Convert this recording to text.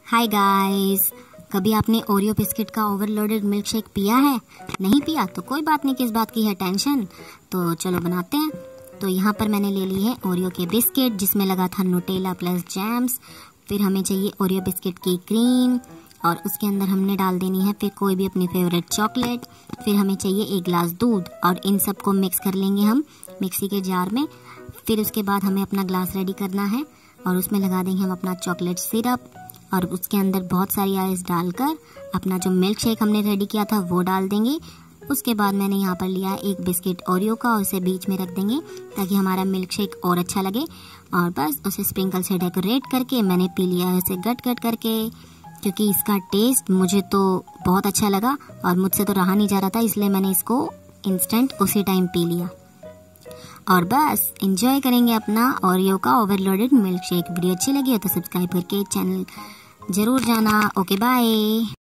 हाय guys, कभी आपने Oreo biscuit का ओवरलोडेड मिल्क शेक पिया है? नहीं पिया तो कोई बात नहीं, किस बात की है टेंशन। तो चलो बनाते हैं। तो यहाँ पर मैंने ले ली है ओरियो के बिस्किट जिसमें लगा था न्यूटेला प्लस जैम्स। फिर हमें चाहिए ओरियो बिस्किट की क्रीम और उसके अंदर हमने डाल देनी है फिर कोई भी अपनी फेवरेट चॉकलेट। फिर हमें चाहिए 1 गिलास दूध और इन सबको मिक्स कर लेंगे हम मिक्सी के जार में। फिर उसके बाद हमें अपना ग्लास रेडी करना है और उसमें लगा देंगे हम अपना चॉकलेट सिरप और उसके अंदर बहुत सारी आइस डालकर अपना जो मिल्क शेक हमने रेडी किया था वो डाल देंगे। उसके बाद मैंने यहाँ पर लिया है 1 बिस्किट ओरियो का और उसे बीच में रख देंगे ताकि हमारा मिल्क शेक और अच्छा लगे। और बस उसे स्प्रिंकल से डेकोरेट करके मैंने पी लिया है उसे गट गट करके, क्योंकि इसका टेस्ट मुझे तो बहुत अच्छा लगा और मुझसे तो रहा नहीं जा रहा था, इसलिए मैंने इसको इंस्टेंट उसी टाइम पी लिया। और बस एंजॉय करेंगे अपना ओरियो का ओवरलोडेड मिल्क शेक। वीडियो अच्छी लगी हो तो सब्सक्राइब करके चैनल जरूर जाना। Okay bye.